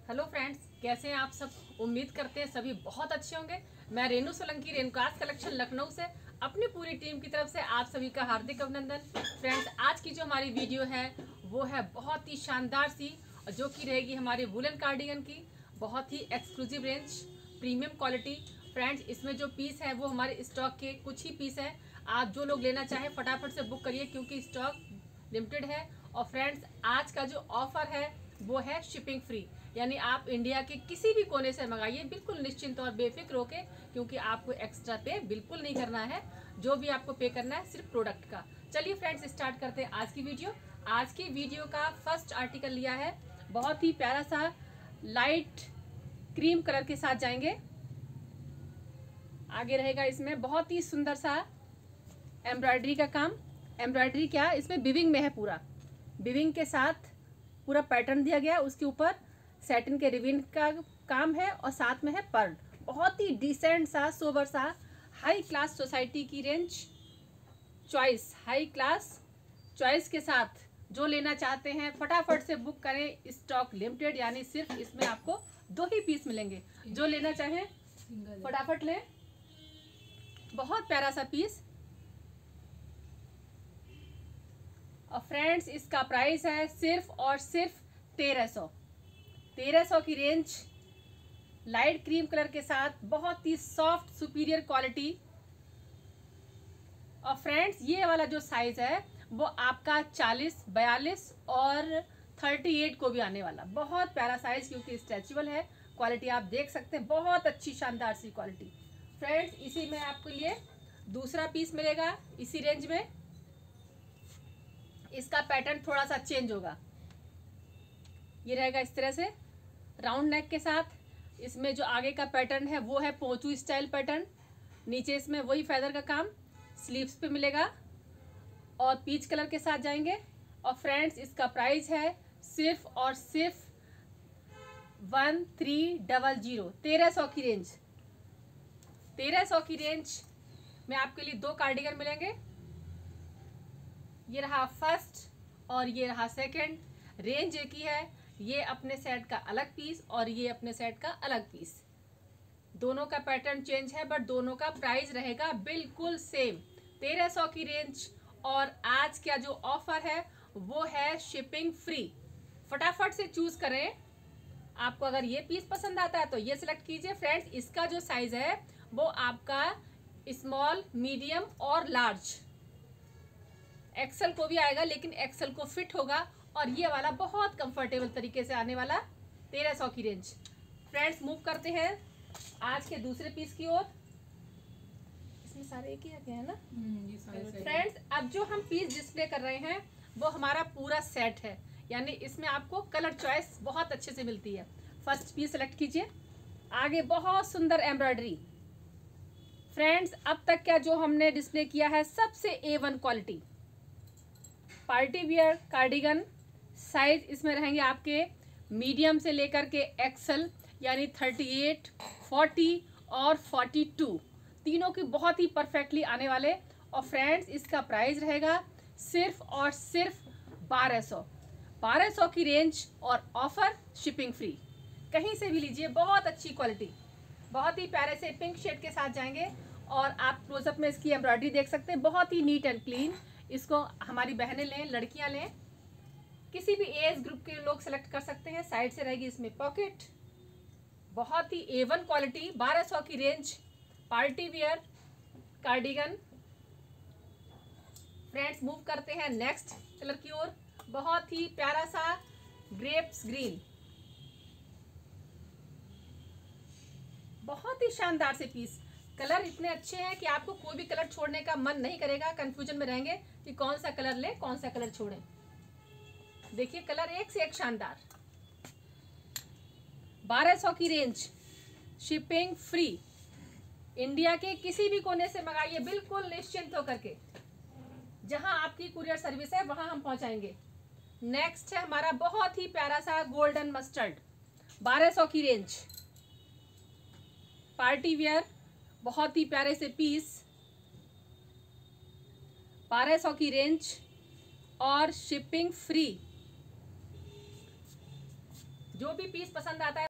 Hello friends, कैसे हैं आप सब। उम्मीद करते हैं सभी बहुत अच्छे होंगे। मैं रेनू सोलंकी, रेणुकास कलेक्शन लखनऊ से अपनी पूरी टीम की तरफ से आप सभी का हार्दिक अभिनंदन। फ्रेंड्स, आज की जो हमारी वीडियो है वो है बहुत ही शानदार सी, जो कि रहेगी हमारे वुलन कार्डिगन की बहुत ही exclusive range, premium quality. Friends, इसमें जो पीस है वो हमारे स्टॉक के कुछ ही पीस है। आप जो लोग लेना चाहें फटाफट से बुक करिए क्योंकि स्टॉक लिमिटेड है। और फ्रेंड्स, आज का जो ऑफर है वो है शिपिंग फ्री, यानी आप इंडिया के किसी भी कोने से मंगाइए बिल्कुल निश्चिंत और बेफिक्र होके, क्योंकि आपको एक्स्ट्रा पे बिल्कुल नहीं करना है। जो भी आपको पे करना है सिर्फ प्रोडक्ट का। चलिए फ्रेंड्स, स्टार्ट करते हैं आज की वीडियो। आज की वीडियो का फर्स्ट आर्टिकल लिया है बहुत ही प्यारा सा लाइट क्रीम कलर के साथ जाएंगे। आगे रहेगा इसमें बहुत ही सुंदर सा एम्ब्रॉयडरी का काम। एम्ब्रॉयडरी क्या, इसमें विविंग में है, पूरा विविंग के साथ पूरा पैटर्न दिया गया है। उसके ऊपर सैटिन के रिबिन का काम है और साथ में है पर्ल। बहुत ही डिसेंट सा, सोबर सा, हाई क्लास सोसाइटी की range choice, high class choice के साथ जो लेना चाहते हैं फटाफट से बुक करें। स्टॉक लिमिटेड, यानी सिर्फ इसमें आपको 2 ही पीस मिलेंगे। जो लेना चाहें फटाफट लें। बहुत प्यारा सा पीस। और फ्रेंड्स, इसका प्राइस है सिर्फ और सिर्फ 1300 की रेंज, लाइट क्रीम कलर के साथ, बहुत ही सॉफ्ट सुपीरियर क्वालिटी। और फ्रेंड्स, ये वाला जो साइज है वो आपका 40, 42 और 38 को भी आने वाला। बहुत प्यारा साइज, क्योंकि स्ट्रेचेबल है। क्वालिटी आप देख सकते हैं, बहुत अच्छी शानदार सी क्वालिटी। फ्रेंड्स, इसी में आपको लिए दूसरा पीस मिलेगा इसी रेंज में। इसका पैटर्न थोड़ा सा चेंज होगा। ये रहेगा इस तरह से राउंड नेक के साथ। इसमें जो आगे का पैटर्न है वो है पोंचू स्टाइल पैटर्न। नीचे इसमें वही फेदर का काम स्लीव्स पे मिलेगा और पीच कलर के साथ जाएंगे। और फ्रेंड्स, इसका प्राइस है सिर्फ और सिर्फ 1300, 1300 की रेंज। 1300 की रेंज में आपके लिए 2 कार्डिगन मिलेंगे। ये रहा फर्स्ट और ये रहा सेकंड। रेंज एक ही है। ये अपने सेट का अलग पीस और ये अपने सेट का अलग पीस। दोनों का पैटर्न चेंज है बट दोनों का प्राइस रहेगा बिल्कुल सेम, 1300 की रेंज। और आज का जो ऑफर है वो है शिपिंग फ्री। फटाफट से चूज करें। आपको अगर ये पीस पसंद आता है तो ये सिलेक्ट कीजिए। फ्रेंड्स, इसका जो साइज है वो आपका स्मॉल, मीडियम और लार्ज, एक्सेल को भी आएगा, लेकिन एक्सेल को फिट होगा। और ये वाला बहुत कंफर्टेबल तरीके से आने वाला, 1300 की रेंज। फ्रेंड्स, मूव करते हैं आज के दूसरे पीस की ओर। इसमें सारे एक ही रखे हैं ना। फ्रेंड्स, अब जो हम पीस डिस्प्ले कर रहे हैं वो हमारा पूरा सेट है, यानी इसमें आपको कलर चॉइस बहुत अच्छे से मिलती है। फर्स्ट पीस सेलेक्ट कीजिए। आगे बहुत सुंदर एम्ब्रॉयडरी। फ्रेंड्स, अब तक क्या जो हमने डिस्प्ले किया है सबसे A1 quality party wear cardigan. Size इसमें रहेंगे आपके मीडियम से लेकर के एक्सेल, यानी 38, 40 और 42, तीनों की बहुत ही परफेक्टली आने वाले। और फ्रेंड्स, इसका प्राइस रहेगा सिर्फ और सिर्फ 1200 की रेंज और ऑफर शिपिंग फ्री। कहीं से भी लीजिए, बहुत अच्छी क्वालिटी। बहुत ही प्यारे से पिंक शेड के साथ जाएंगे। और आप क्लोजअप में इसकी एम्ब्रॉयडरी देख सकते हैं, बहुत ही नीट एंड क्लीन। इसको हमारी बहनें लें, लड़कियां लें, किसी भी एज ग्रुप के लोग सेलेक्ट कर सकते हैं। साइड से रहेगी इसमें पॉकेट। बहुत ही A1 क्वालिटी, 1200 की रेंज, party wear cardigan. Friends, move करते हैं नेक्स्ट कलर की ओर। बहुत ही प्यारा सा ग्रेप्स ग्रीन, बहुत ही शानदार से पीस। कलर इतने अच्छे हैं कि आपको कोई भी कलर छोड़ने का मन नहीं करेगा। कंफ्यूजन में रहेंगे कि कौन सा कलर ले, कौन सा कलर छोड़ें। देखिए, कलर एक से एक शानदार। 1200 की रेंज, शिपिंग फ्री। इंडिया के किसी भी कोने से मंगाइए बिल्कुल निश्चिंत होकर के। जहां आपकी कुरियर सर्विस है वहां हम पहुंचाएंगे। नेक्स्ट है हमारा बहुत ही प्यारा सा गोल्डन मस्टर्ड, 1200 की रेंज, पार्टी वियर, बहुत ही प्यारे से पीस, 1200 की रेंज और शिपिंग फ्री। जो भी पीस पसंद आता है